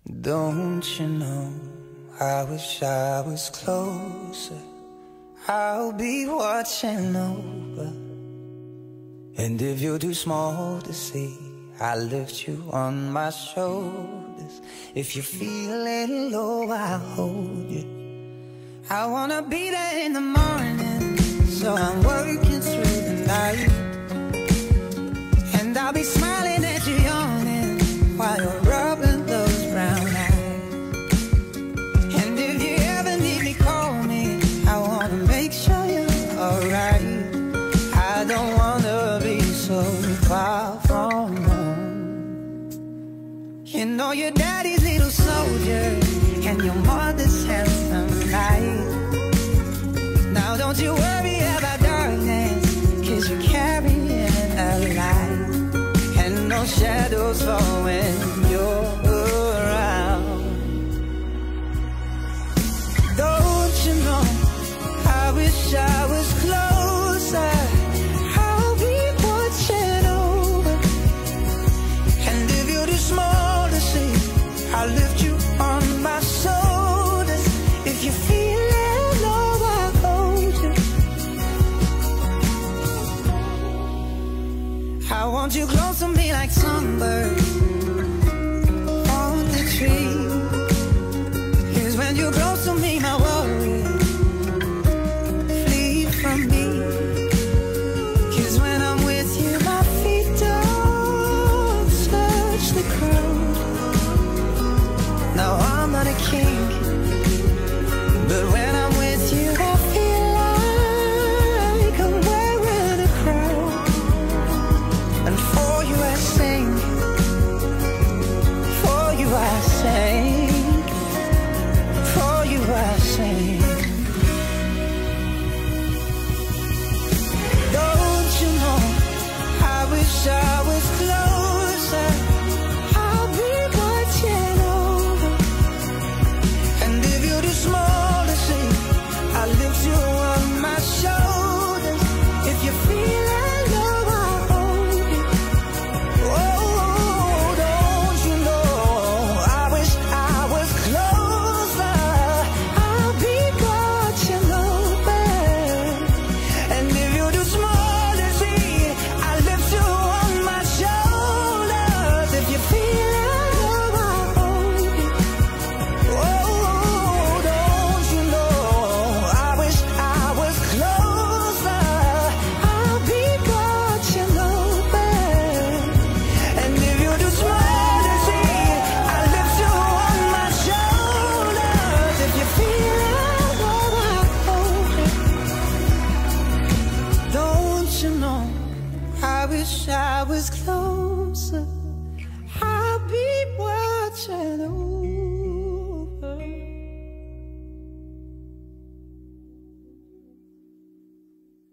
Don't you know, I wish I was closer. I'll be watching over. And if you're too small to see, I'll lift you on my shoulders. If you're feeling low, I'll hold you. I wanna be there in the morning, so I'm working through the night. And I'll be smiling at you, yawning, while you're rubbing those brown eyes. And if you ever need me, call me. I wanna make sure you're alright. I don't wanna be so far from home. You know your daddy's little soldier and your mother's handsome knight. Now don't you worry about darkness, 'cause you're carrying a light. And no shadows fall when you're around. Don't you know, I wish I was closer. I'll be watching over. And if you're too small to see, I'll lift you on my shoulders. If you feel low, I'll hold you. I want you close to me like songbirds on the tree. 'Cause when you're close to me, my worries flee from me. 'Cause when I'm with you, my feet don't touch the ground. Now I'm not a king, but when I'm with you, I feel like I'm wearing a crown. And for you I sing, for you I sing, for you I sing. Don't you know, I wish I was closer. I'll be watching over. And if you're too small to see, I'll lift you on my shoulders. If you feel low, I'll hold you. Oh, don't you know, I wish I was closer. I'll be watching over. And if you're too small to see, I'll lift you on my shoulders. If you feel low, I'll hold you. Oh, don't you know, I wish I was closer. I'll be watching over. And if you're too small to see, I'll lift you on my shoulders. If you feel low, I'll hold you. Don't you know, I wish I was closer. I'll be watching over.